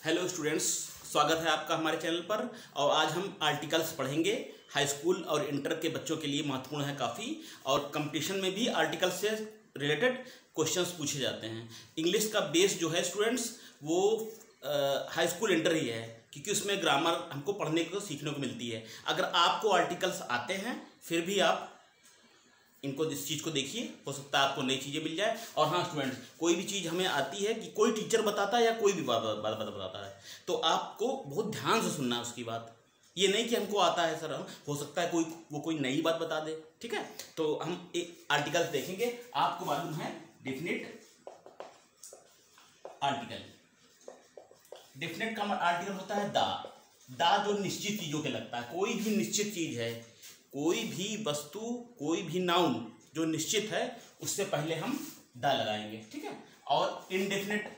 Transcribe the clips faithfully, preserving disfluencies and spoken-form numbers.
Hello students, स्वागत है आपका हमारे चैनल पर। और आज हम आर्टिकल्स पढ़ेंगे। हाई स्कूल और इंटर के बच्चों के लिए महत्वपूर्ण है काफ़ी, और कंपटीशन में भी आर्टिकल से रिलेटेड क्वेश्चंस पूछे जाते हैं। इंग्लिश का बेस जो है स्टूडेंट्स वो हाई स्कूल इंटर ही है, क्योंकि उसमें ग्रामर हमको पढ़ने को सीखने को मिलती है। अगर आपको आर्टिकल्स आते हैं फिर भी आप इनको इस चीज़ को देखिए, हो सकता है आपको नई चीज़ें मिल जाए। और हाँ स्टूडेंट्स, कोई भी चीज़ हमें आती है कि कोई टीचर बताता है या कोई भी बात बात बताता है, तो आपको बहुत ध्यान से सुनना है उसकी बात। ये नहीं कि हमको आता है सर, हम हो सकता है कोई वो कोई नई बात बता दे। ठीक है, तो हम एक आर्टिकल देखेंगे। आपको मालूम है डेफिनेट आर्टिकल, डेफिनेट का आर्टिकल होता है दा। दा जो निश्चित चीज़ों के लगता है, कोई भी निश्चित चीज़ है, कोई भी वस्तु, कोई भी नाउन जो निश्चित है उससे पहले हम दा लगाएंगे। ठीक है, और इनडेफिनेट,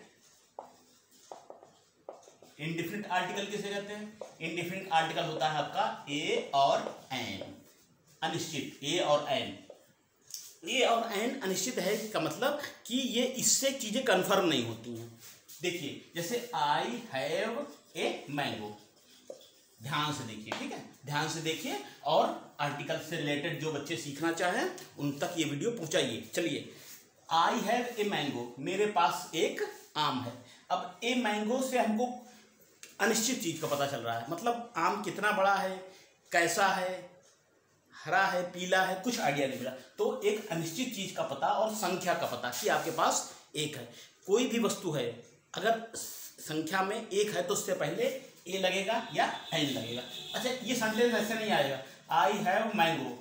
इनडेफिनेट आर्टिकल किसे कहते हैं? इनडेफिनेट आर्टिकल होता है आपका ए और एन, अनिश्चित। ए और एन, ए और एन अनिश्चित है का मतलब कि ये इससे चीजें कंफर्म नहीं होती हैं। देखिए जैसे आई हैव ए मैंगो, ध्यान से देखिए। ठीक है, ध्यान से देखिए, और आर्टिकल से रिलेटेड जो बच्चे सीखना चाहें उन तक ये वीडियो पहुंचाइए। चलिए, आई हैव ए मैंगो, मेरे पास एक आम है। अब ए मैंगो से हमको अनिश्चित चीज का पता चल रहा है, मतलब आम कितना बड़ा है, कैसा है, हरा है, पीला है, कुछ आइडिया नहीं मिला। तो एक अनिश्चित चीज का पता और संख्या का पता कि आपके पास एक है। कोई भी वस्तु है, अगर संख्या में एक है तो उससे पहले ए लगेगा या एन लगेगा। अच्छा, ये सेंटेंस ऐसे नहीं आएगा I have mango,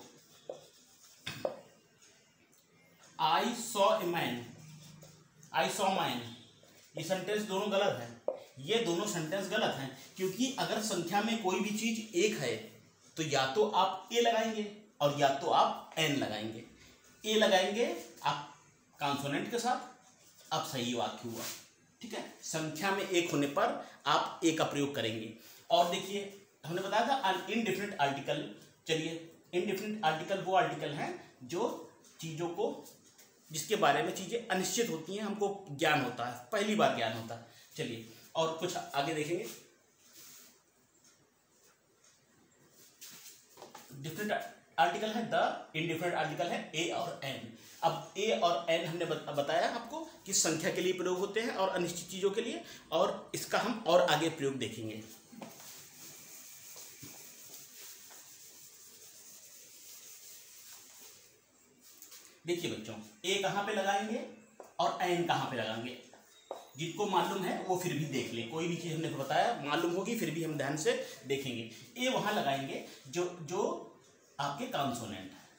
I saw a man, I saw man, ये सेंटेंस दोनों गलत है। ये दोनों सेंटेंस गलत हैं, क्योंकि अगर संख्या में कोई भी चीज एक है तो या तो आप ए लगाएंगे और या तो आप एन लगाएंगे। ए लगाएंगे आप कॉन्सोनेंट के साथ, अब सही वाक्य हुआ। ठीक है, संख्या में एक होने पर आप ए का प्रयोग करेंगे। और देखिए हमने बताया था इनडेफिनिट आर्टिकल। चलिए, इनडेफिनिट आर्टिकल वो आर्टिकल हैं जो चीज़ों को, जिसके बारे में चीज़ें अनिश्चित होती हैं, हमको ज्ञान होता है, पहली बार ज्ञान होता है। चलिए और कुछ आगे देखेंगे। डिफरेंट आर्टिकल है द, इनडिफरेंट आर्टिकल है ए और एन। अब ए और एन हमने बताया आपको कि संख्या के लिए प्रयोग होते हैं और अनिश्चित चीजों के लिए, और इसका हम और आगे प्रयोग देखेंगे। देखिए बच्चों, ए कहां पे लगाएंगे और एन कहां पे लगाएंगे, जिनको मालूम है वो फिर भी देख ले। कोई भी चीज हमने बताया मालूम होगी फिर भी हम ध्यान से देखेंगे। ए वहां लगाएंगे जो जो आपके कॉन्सोनेंट है,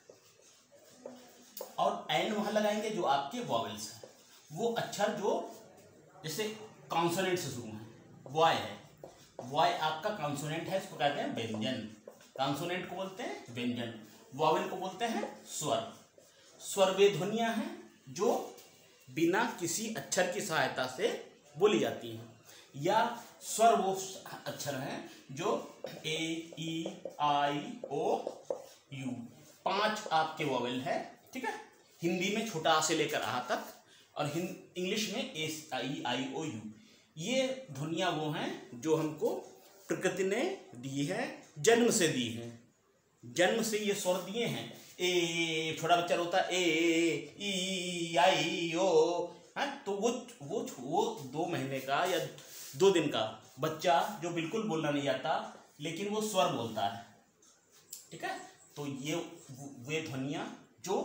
और एन वहां लगाएंगे जो आपके वॉवेल्स है, वो अक्षर जो जैसे कॉन्सोनेंट से शुरू है। वॉय है, वॉय आपका कॉन्सोनेंट है, इसको कहते हैं व्यंजन। कॉन्सोनेंट को बोलते हैं व्यंजन, वॉवेल को बोलते हैं स्वर। स्वर वे ध्वनियां हैं जो बिना किसी अक्षर की सहायता से बोली जाती हैं, या स्वर वो अक्षर हैं जो ए, ई, आई, ओ, यू, पांच आपके वॉवेल है। ठीक है, हिंदी में छोटा आ से लेकर आ तक, और इंग्लिश में S, I, I, O, you. ये ध्वनियां वो हैं जो हमको प्रकृति ने दी है, जन्म से दी है। जन्म से ये स्वर दिए हैं। ए, छोटा बच्चा रोता है ए, ई, आई, ओ, हाँ, तो वो वो वो दो महीने का या दो दिन का बच्चा जो बिल्कुल बोलना नहीं आता, लेकिन वो स्वर बोलता है। ठीक है, तो ये वे ध्वनियां जो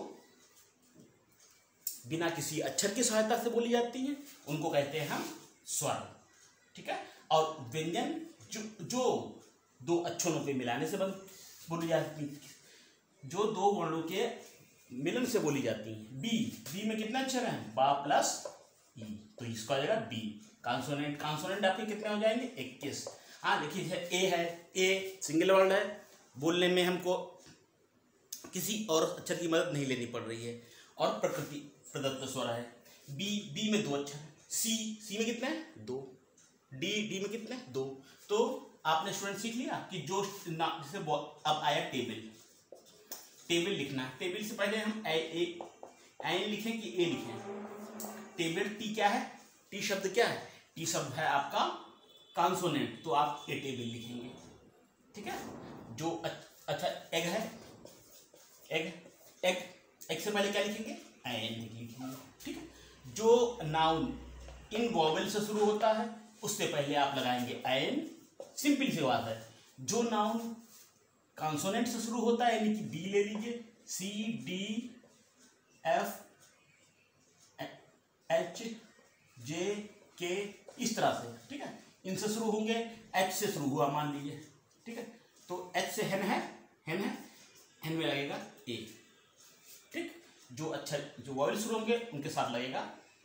बिना किसी अक्षर की सहायता से बोली जाती हैं, उनको कहते हैं हम स्वर। ठीक है, और व्यंजन जो जो दो अक्षरों के मिलाने से बन बोली जाती है, जो दो वर्णों के मिलन से बोली जाती हैं। बी, बी में कितने अक्षर हैं? बा प्लस ई, तो इसका हो जाएगा बी। कॉन्सोनेंट, कॉन्सोनेंट आपके कितने हो जाएंगे? इक्कीस। हाँ देखिए, ए है, ए सिंगल वर्ड है, बोलने में हमको किसी और अक्षर की मदद नहीं लेनी पड़ रही है, और प्रकृति प्रदत्त स्वर है। बी, बी में दो अक्षर है। सी, सी में कितने हैं? दो। डी, डी में कितने? दो। तो आपने स्टूडेंट सीख लिया कि जो जैसे अब आया टेबल, टेबल लिखना है। टेबल से पहले हम ए, ए, एन लिखें कि ए लिखें? टेबल टी क्या है? टी शब्द क्या है? टी शब्द है आपका कॉन्सोनेंट तो आप ए टेबल लिखेंगे, ठीक है। जो अच्छा एग है, एग एग एग से पहले क्या लिखेंगे, एन लिखेंगे, ठीक है। जो नाउन इन वॉवेल से शुरू होता है उससे पहले आप लगाएंगे एन, सिंपल सी बात है। जो नाउन कॉन्सोनेंट से शुरू होता है यानी कि बी ले लीजिए, C D F H J K इस तरह से, ठीक है, इनसे शुरू होंगे। एच से शुरू हुआ मान लीजिए, ठीक है, तो एच से हेन है, हेन है, हेन में लगेगा ए, ठीक। जो अच्छा जो वॉवेल शुरू होंगे उनके साथ लगेगा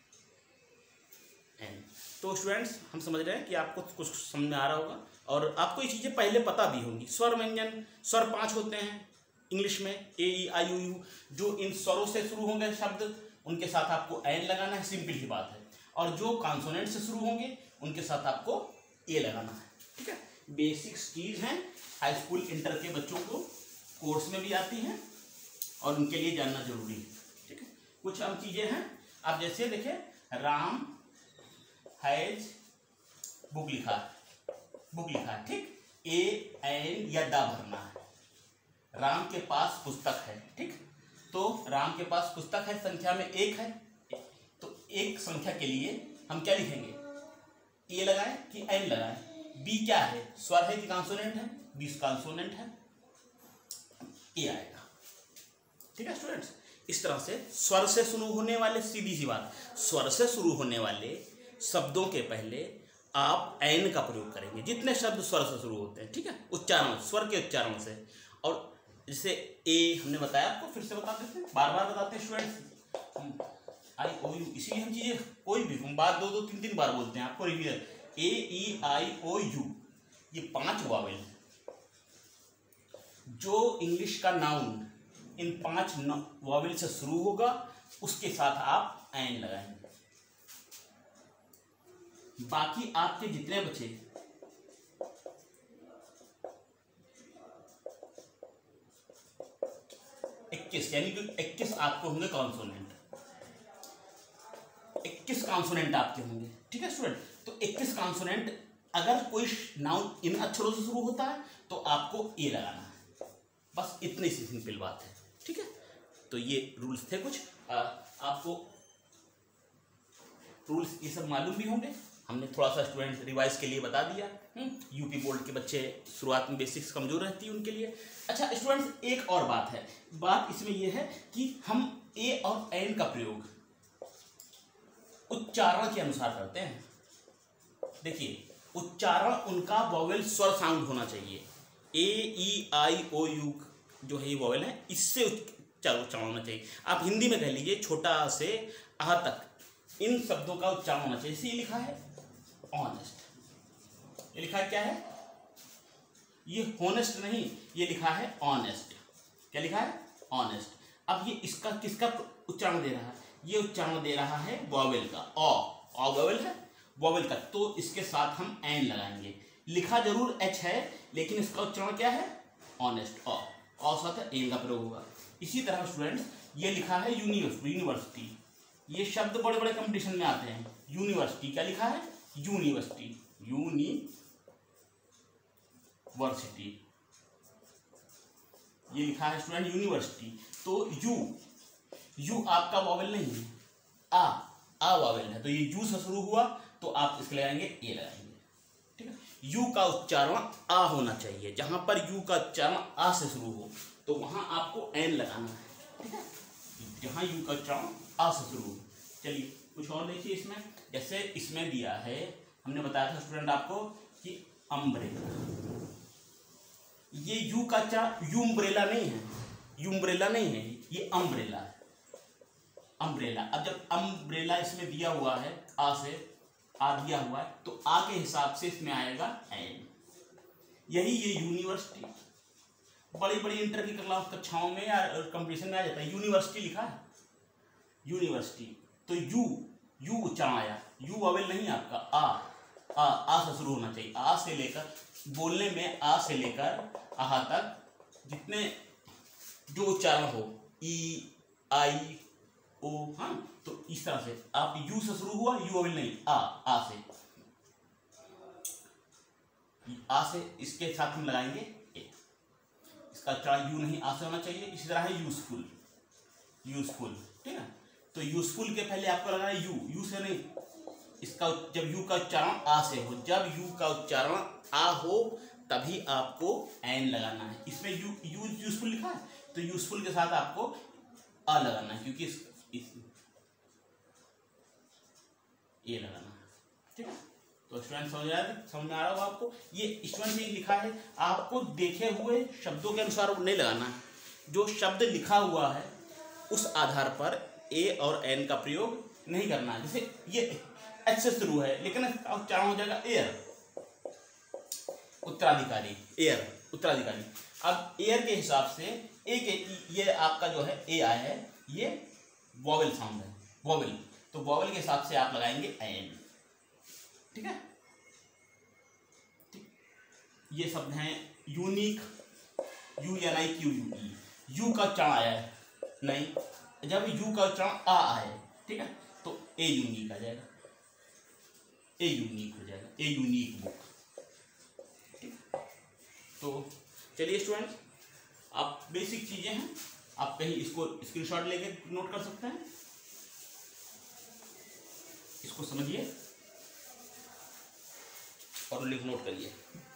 एन। तो स्टूडेंट्स हम समझ रहे हैं कि आपको कुछ समझ में आ रहा होगा और आपको ये चीज़ें पहले पता भी होंगी। स्वर व्यंजन, स्वर पांच होते हैं इंग्लिश में, ए ई आई ओ यू। जो इन स्वरों से शुरू होंगे शब्द उनके साथ आपको एन लगाना है, सिंपल सी बात है। और जो कॉन्सोनेंट से शुरू होंगे उनके साथ आपको ए लगाना है, ठीक है। बेसिक्स चीज़ हैं, हाई स्कूल इंटर के बच्चों को कोर्स में भी आती हैं और उनके लिए जानना जरूरी है, ठीक है। कुछ हम चीज़ें हैं, आप जैसे देखें, राम हैज बुक लिखा है, बुक लिखा है, ठीक, ए एन या दा भरना है। राम के पास पुस्तक है, ठीक, तो राम के पास पुस्तक है, संख्या में एक है, तो एक संख्या के लिए हम क्या लिखेंगे, ए लगाएं कि एन लगाएं। बी क्या है, स्वर है कि कॉन्सोनेंट है, बी कॉन्सोनेंट है, ए आएगा, ठीक है स्टूडेंट्स। इस तरह से स्वर से शुरू होने वाले, सीधी सी बात, स्वर से शुरू होने वाले शब्दों के पहले आप एन का प्रयोग करेंगे, जितने शब्द स्वर से शुरू होते हैं, ठीक है, उच्चारण, स्वर के उच्चारण से। और जैसे ए हमने बताया, आपको फिर से बता देते हैं, बार बार बताते हैं स्टूडेंट्स, आई ओ यू, इसीलिए हम चीजें कोई भी हम बात दो दो तीन तीन बार बोलते हैं, आपको revision. A E I O you, ये पांच वावेल हैं। जो इंग्लिश का नाउन इन पांच वावेल से शुरू होगा उसके साथ आप एन लगाएंगे। बाकी आपके जितने बचे इक्कीस, यानी कि इक्कीस आपको होंगे कॉन्सोनेंट, इक्कीस कॉन्सोनेंट आपके होंगे, ठीक है स्टूडेंट। तो इक्कीस कॉन्सोनेंट, अगर कोई नाउन इन अक्षरों से शुरू होता है तो आपको ए लगाना है, बस इतनी सी सिंपल बात है, ठीक है। तो ये रूल्स थे कुछ, आ, आपको रूल्स ये सब मालूम भी होंगे, हमने थोड़ा सा स्टूडेंट रिवाइज के लिए बता दिया। यूपी बोर्ड के बच्चे शुरुआत में बेसिक्स कमजोर रहती है उनके लिए। अच्छा स्टूडेंट्स, एक और बात है, बात इसमें यह है कि हम ए और एन का प्रयोग उच्चारण के अनुसार करते हैं। देखिए, उच्चारण उनका वॉवेल स्वर साउंड होना चाहिए। ए ई आई ओ यू जो है ये वॉवेल है, इससे उच्चारण होना चाहिए। आप हिंदी में कह लीजिए, छोटा आ से आ तक इन शब्दों का उच्चारण होना चाहिए। इसे लिखा है ऑनेस्ट, ये लिखा है क्या है, ये होनेस्ट नहीं, ये लिखा है ऑनेस्ट। क्या लिखा है, ऑनेस्ट। अब ये इसका किसका उच्चारण दे रहा है, ये उच्चारण दे रहा है वॉवेल का, ऑ ऑ वॉवेल है, वॉवेल का, तो इसके साथ हम एन लगाएंगे। लिखा जरूर एच है लेकिन इसका उच्चारण क्या है, ऑनेस्ट, ऑ ऑ साथ एन का प्रयोग होगा। इसी तरह स्टूडेंट्स, ये लिखा है यूनिवर्सिटी, यूनिवर्सिटी, ये शब्द बड़े बड़े कंपटीशन में आते हैं। यूनिवर्सिटी, क्या लिखा है, यूनिवर्सिटी, यूनिवर्सिटी, ये लिखा है स्टूडेंट यूनिवर्सिटी। तो यू, यू आपका वॉवेल नहीं है, आ आ वॉवेल है, तो ये यू से शुरू हुआ तो आप इसके लगाएंगे ए लगाएंगे, ठीक है। यू का उच्चारण आ होना चाहिए, जहां पर यू का उच्चारण आ से शुरू हो तो वहां आपको एन लगाना है, ठीक है, जहां यू का उच्चारण आ से शुरू हो। चलिए कुछ और देखिए इसमें, जैसे इसमें दिया है, हमने बताया था स्टूडेंट आपको कि अम्ब्रेला, ये यू का उच्चारण यूम्ब्रेला नहीं है, यूम्ब्रेला नहीं है, ये अम्ब्रेला है, अम्ब्रेला। अब जब अम्ब्रेला इसमें दिया हुआ है, आ से आ दिया हुआ है, तो आ के हिसाब से इसमें आएगा एन। यही ये यूनिवर्सिटी, बड़ी बड़ी इंटर की क्लास कक्षाओं में या कंपटीशन में आ जाता है, यूनिवर्सिटी लिखा है, यूनिवर्सिटी, तो यू यू उच्चारण आया, यू वॉवेल नहीं आपका, आ आ आ से शुरू होना चाहिए। आ से लेकर बोलने में, आ से लेकर आहा तक जितने जो उच्चारण हो, ई आई ओ, हाँ, तो इस तरह से आप यू से शुरू हुआ, यू वॉवेल नहीं, आ आ से, आ से इसके साथ हम लगाएंगे ए, इसका उच्चारण यू नहीं आ से होना चाहिए। इसी तरह है यूजफुल, यूजफुल, ठीक है। तो यूजफुल के पहले आपको लगाना है यू, यू से नहीं, इसका जब यू का उच्चारण आ से हो, जब यू का उच्चारण आ हो तभी आपको एन लगाना है। इसमें यू यू यूजफुल लिखा है तो यूजफुल के साथ आपको आ लगाना है, क्योंकि इस, इस ये लगाना है, ठीक है। तो स्टूडेंट समझ रहा है, समझ में आ रहा होगा आपको। ये स्टूडेंट ने लिखा है, आपको देखे हुए शब्दों के अनुसार नहीं लगाना है, जो शब्द लिखा हुआ है उस आधार पर ए और एन का प्रयोग नहीं करना है। जैसे ये एच से शुरू है लेकिन इसका उच्चारण हो जाएगा एयर, उत्तराधिकारी, एयर उत्तराधिकारी। अब एयर के हिसाब से ए के, ये आपका जो है ए आया है, ये वॉवेल साउंड है, वॉवेल, तो वॉवेल के हिसाब से आप लगाएंगे एन, ठीक है। ये शब्द हैं unique, U N I Q U E, U का उच्चारण आया है नहीं, जब यू का उच्चारण आ आए, ठीक है, तो ए यूनिक आ जाएगा, ए यूनिक हो जाएगा, ए यूनिक बुक, ठीक। तो चलिए स्टूडेंट, आप बेसिक चीजें हैं, आप कहीं इसको स्क्रीनशॉट लेके नोट कर सकते हैं, इसको समझिए और लिख नोट करिए।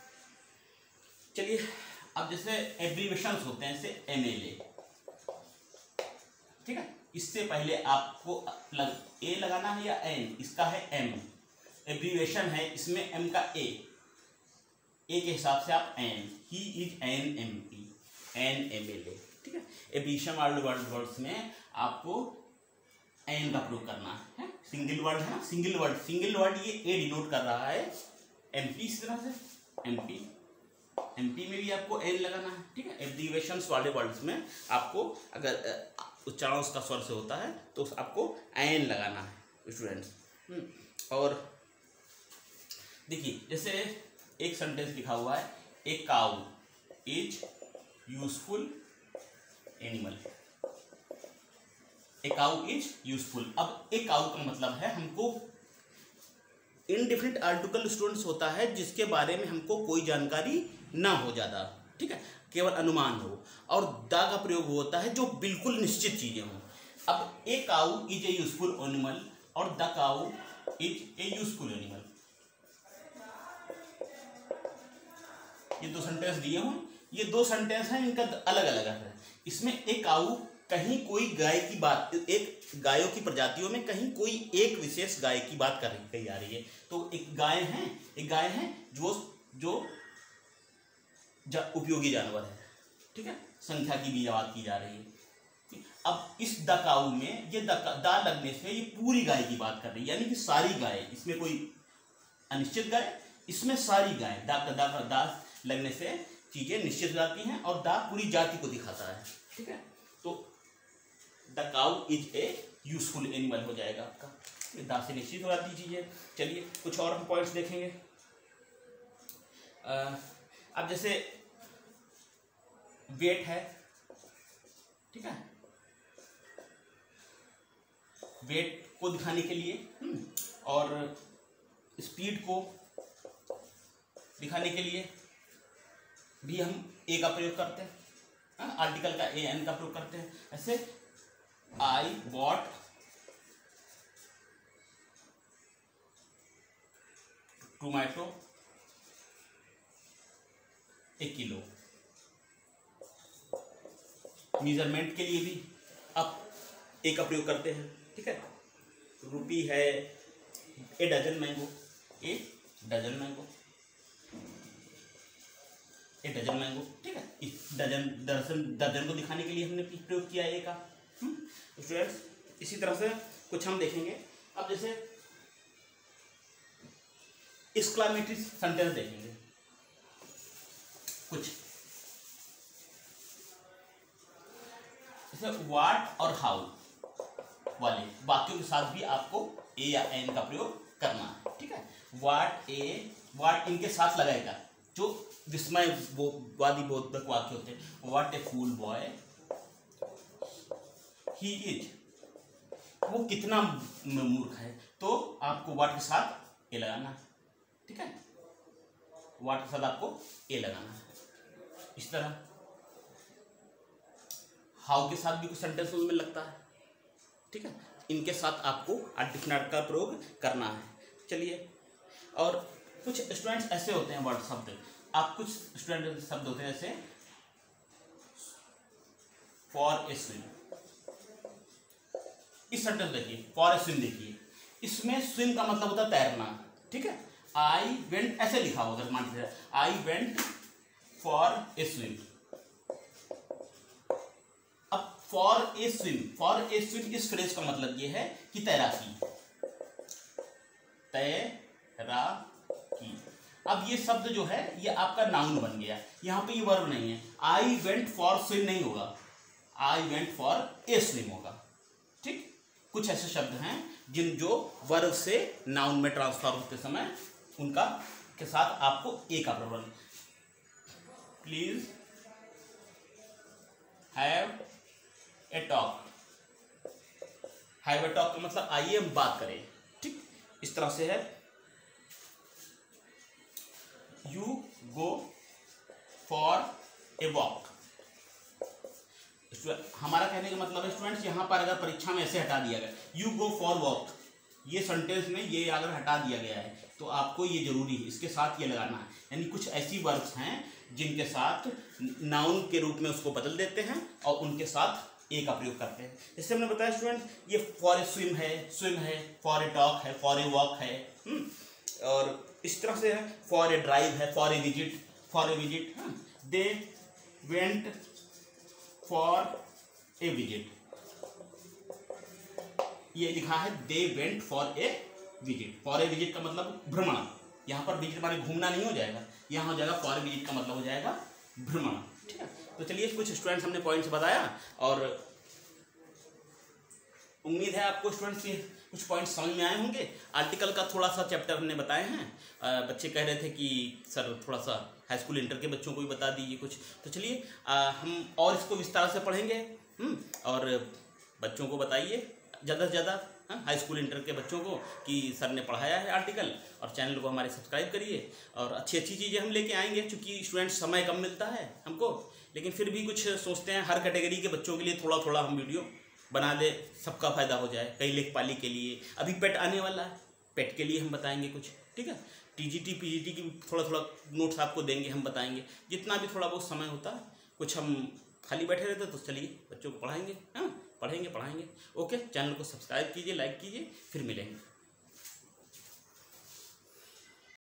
चलिए अब जैसे एब्रीवेशंस होते हैं, जैसे एम एल ए, ठीक है, इससे पहले आपको लग ए लगाना है या एन, इसका है एम, एब्रीवेशन है, इसमें एम का ए, ए के हिसाब से आप N, he is an M P, N M L A, ठीक है। एब्रीवेशन वाले वर्ड वर्ड्स में आपको एन का प्रयोग करना है, सिंगल वर्ड है ना, सिंगल वर्ड, सिंगल वर्ड ये ए डिनोट कर रहा है, एमपी इस तरह से एमपी, एमपी में भी आपको एन लगाना है, ठीक है। एब्रीवेशंस वाले वर्ड्स में आपको अगर उच्चारण उसका स्वर से होता है तो आपको एन लगाना है स्टूडेंट्स। और देखिए जैसे एक सेंटेंस लिखा हुआ है, a cow is useful animal, a cow is useful. अब ए काउ का मतलब है हमको इनडिफिनिट आर्टिकल स्टूडेंट्स होता है जिसके बारे में हमको कोई जानकारी ना हो ज़्यादा, ठीक है, केवल अनुमान हो, और द का प्रयोग होता है जो बिल्कुल निश्चित चीजें हों। अब a cow is a useful animal और the cow is a useful animal, ये दो सेंटेंस दिए हों, ये दो सेंटेंस हैं, इनका अलग अलग है। इसमें एक काऊ कहीं कोई गाय की बात, एक गायों की प्रजातियों में कहीं कोई एक विशेष गाय की बात कर रही कही जा रही है। तो एक गाय है, एक गाय है जो जो जा, उपयोगी जानवर है, ठीक है, संख्या की भी बात की जा रही है। अब इस दकाऊ में ये दा लगने से ये पूरी गाय की बात कर रही है, यानी कि सारी गाय, इसमें कोई अनिश्चित गाय, इसमें सारी गाय, दा दा दा लगने से चीजें निश्चित हो जाती हैं और दा पूरी जाति को दिखाता है, ठीक है। तो the cow is a useful animal हो जाएगा आपका, दा से निश्चित हो जाती चीजें। चलिए कुछ और हम पॉइंट्स देखेंगे। अब जैसे वेट है, ठीक है, वेट को दिखाने के लिए और स्पीड को दिखाने के लिए भी हम ए का प्रयोग करते हैं, आर्टिकल का ए एन का प्रयोग करते हैं। ऐसे आई बॉट टोमेटो एक किलो, मेजरमेंट के लिए भी आप ए का प्रयोग करते हैं, ठीक है। रुपी है a dozen mango, a dozen mango, a dozen mango, ठीक है। इस डजन दर्जन दर्जन को दिखाने के लिए हमने प्रयोग किया ए का। स्टूडेंट्स इसी तरह से कुछ हम देखेंगे। अब जैसे एक्सक्लेमेटरी सेंटेंस देखेंगे कुछ, जैसे व्हाट और हाउ वाले वाक्यों के साथ भी आपको ए या एन का प्रयोग करना है, ठीक है। व्हाट ए, व्हाट इनके साथ लगाएगा जो विस्मय वो वादी बोधक वाक्य होते हैं। What a fool boy he is, वो कितना मूर्ख है, तो आपको व्हाट के साथ ए लगाना है, ठीक है। व्हाट के साथ आपको ए लगाना है। इस तरह हाउ के साथ भी कुछ सेंटेंस में लगता है, ठीक है। इनके साथ आपको डिक्शनरी का प्रयोग करना है। चलिए, और कुछ स्टूडेंट्स ऐसे होते हैं वर्ड शब्द, आप कुछ स्टूडेंट शब्द होते हैं जैसे फॉर ए स्विम। इस सेंटेंस देखिए, फॉर ए स्विम देखिए, इसमें स्विम का मतलब होता है तैरना, ठीक है। आई वेंट ऐसे लिखा होगा, मान लीजिए I went for a swim. अब for a swim, for a swim इस फ्रेज का मतलब ये है कि तैराकी, तैराकी। अब ये शब्द जो है ये आपका नाउन बन गया, यहाँ पे ये वर्ब नहीं है। आई वेंट फॉर स्विम नहीं होगा, I went for a swim होगा, ठीक। कुछ ऐसे शब्द हैं जिन जो वर्ब से नाउन में ट्रांसफर होते समय उनका के साथ आपको ए का प्रयोग। Please have a talk, have a talk का मतलब आइए हम बात करें, ठीक। इस तरह से है you go for a walk. हमारा कहने का मतलब है स्टूडेंट्स, यहाँ पर अगर परीक्षा में ऐसे हटा दिया गया यू गो फॉर वॉक, ये सेंटेंस में ये अगर हटा दिया गया है तो आपको ये जरूरी है इसके साथ ये लगाना है। यानी कुछ ऐसी वर्ब्स हैं जिनके साथ नाउन के रूप में उसको बदल देते हैं और उनके साथ ए का प्रयोग करते हैं। जैसे हमने बताया स्टूडेंट, ये फॉर ए स्विम है, स्विम है, फॉर ए टॉक है, फॉर ए वॉक है, हुँ? और इस तरह से है फॉर ए ड्राइव है, for a visit, for a visit. They went for a visit, ये लिखा है they went for a visit. For a visit का मतलब भ्रमण, यहाँ पर विजिट माने घूमना नहीं हो जाएगा, यहाँ हो जाएगा फॉर ए विजिट का मतलब हो जाएगा भ्रमण, ठीक है। तो चलिए कुछ स्टूडेंट्स हमने पॉइंट्स बताया और उम्मीद है आपको स्टूडेंट्स के कुछ पॉइंट्स समझ में आए होंगे। आर्टिकल का थोड़ा सा चैप्टर हमने बताए हैं। बच्चे कह रहे थे कि सर थोड़ा सा हाई स्कूल इंटर के बच्चों को भी बता दीजिए कुछ, तो चलिए हम और इसको विस्तार से पढ़ेंगे और बच्चों को बताइए ज़्यादा से ज़्यादा, हाई स्कूल इंटर के बच्चों को कि सर ने पढ़ाया है आर्टिकल, और चैनल को हमारे सब्सक्राइब करिए और अच्छी अच्छी चीज़ें हम लेके आएंगे। चूँकि स्टूडेंट्स समय कम मिलता है हमको, लेकिन फिर भी कुछ सोचते हैं हर कैटेगरी के बच्चों के लिए थोड़ा थोड़ा हम वीडियो बना दे, सबका फ़ायदा हो जाए। कई लेखपाली के लिए, अभी पेट आने वाला है, पेट के लिए हम बताएंगे कुछ, ठीक है। टीजीटी पीजीटी की थोड़ा थोड़ा नोट्स आपको देंगे, हम बताएंगे जितना भी थोड़ा बहुत समय होता है। कुछ हम खाली बैठे रहते तो चलिए बच्चों को पढ़ाएंगे, हाँ पढ़ेंगे पढ़ाएंगे। ओके, चैनल को सब्सक्राइब कीजिए, लाइक कीजिए, फिर मिलेंगे।